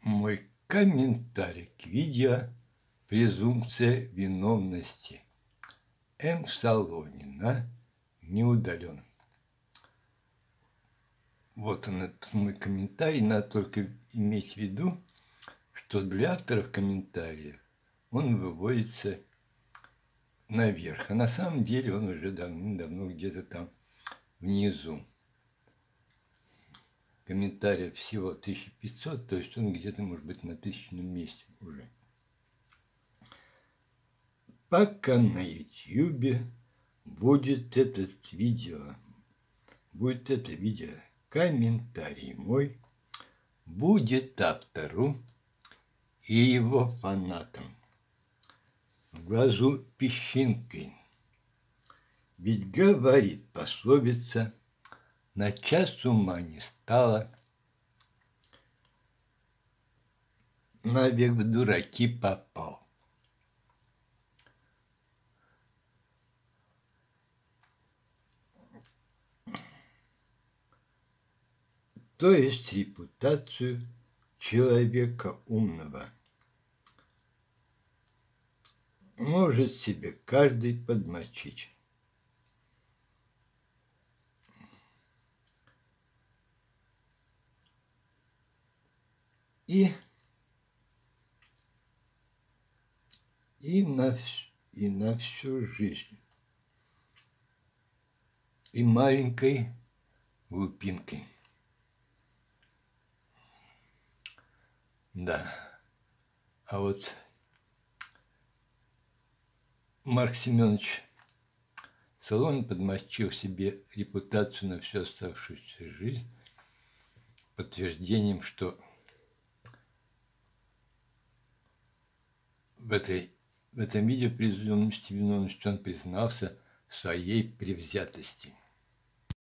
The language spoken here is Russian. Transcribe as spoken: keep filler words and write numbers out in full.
Мой комментарий к видео «Презумпция виновности» М. Солонина не удален. Вот он, этот мой комментарий. Надо только иметь в виду, что для авторов комментариев он выводится наверх, а на самом деле он уже давным-давно где-то там внизу. Комментариев всего тысяча пятьсот, то есть он где-то, может быть, на тысячном месте уже. Пока на ютубе будет этот видео, будет это видео, комментарий мой будет автору и его фанатам в глазу песчинкой. Ведь говорит пословица: на час ума не стало, навек в дураки попал. То есть репутацию человека умного может себе каждый подмочить. И, и, на, и на всю жизнь. И маленькой глупинкой. Да. А вот Марк Семенович Солонин подмочил себе репутацию на всю оставшуюся жизнь подтверждением, что в, этой, в этом видео «Презумпция виновности» он признался в своей превзятости.